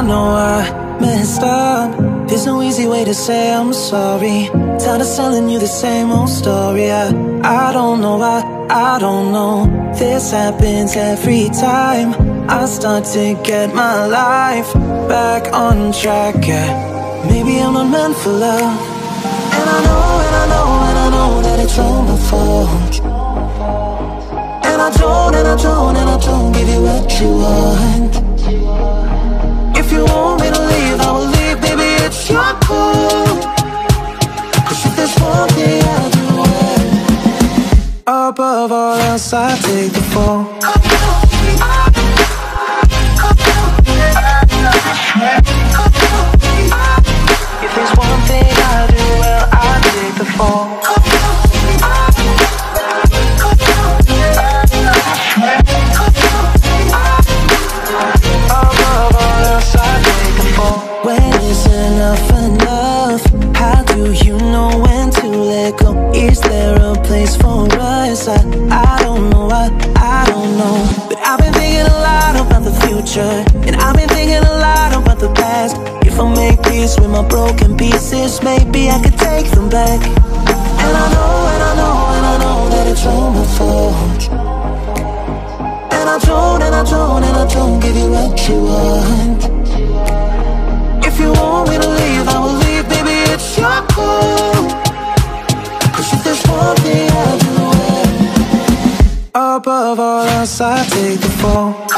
know I messed up. There's no easy way to say I'm sorry. Tired of selling you the same old story. I don't know why, I don't know. This happens every time I start to get my life back on track, yeah. Maybe I'm not meant for love. And I know, and I know, and I know that it's all my fault. And I don't, and I don't, and I don't give you what you want. If you want me to leave, I will leave, baby, it's your call. 'Cause if there's one thing I do well, above all else I take the fall. If there's one thing I do well, I take the fall. When is enough enough? How do you know when to let go? Is there a place for us? I don't know, I don't know. But I've been thinking a lot about the future, and I've been thinking a lot about the past. If I make peace with my broken pieces, maybe I could take them back. And I know, and I know, and I know that it's all my fault. And I don't, and I don't, and I don't give you what you want. If you want me to leave, I will leave, baby, it's your call. 'Cause if there's one thing I do well, above all else I take the fall.